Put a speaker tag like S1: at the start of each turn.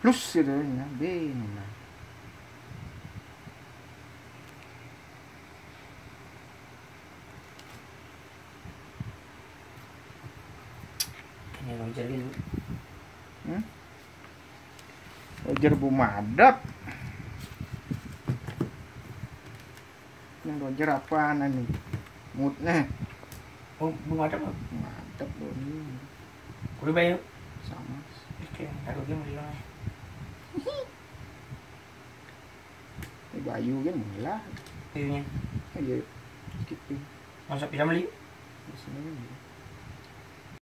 S1: plus gitu ya, bingung.
S2: Ini Roger gitu.
S1: Roger Bumadap. Yang Roger apaan nih? Moodnya.
S2: Oh, belum ada belum?
S1: Mantap loh ini.
S2: Udah bayar?
S1: Sama.
S2: Oke, aku game bilang.
S1: Bayu kan lah.
S2: View-nya.
S1: Aja skipping.
S2: Masuk bisa beli?
S1: Di sini.